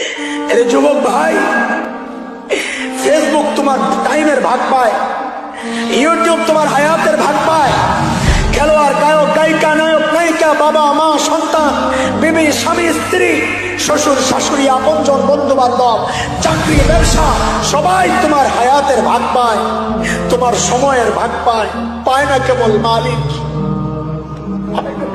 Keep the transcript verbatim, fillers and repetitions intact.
এরে যুবক ভাই, ফেসবুক তোমার টাইমের ভাগ পায়, ইউটিউব তোমার হায়াতের ভাগ পায়, খেলোয়াড়, গায়ক, গায়িকা, নায়ক, নায়িকা, বাবা মা, সন্তান, বিবি, স্বামী, স্ত্রী, শ্বশুর শাশুড়ি, আপনজন, বন্ধু বান্ধব, চাকরি, ব্যবসা, সবাই তোমার হায়াতের ভাগ পায়, তোমার সময়ের ভাগ পায়। পায় না কেবল মালিক।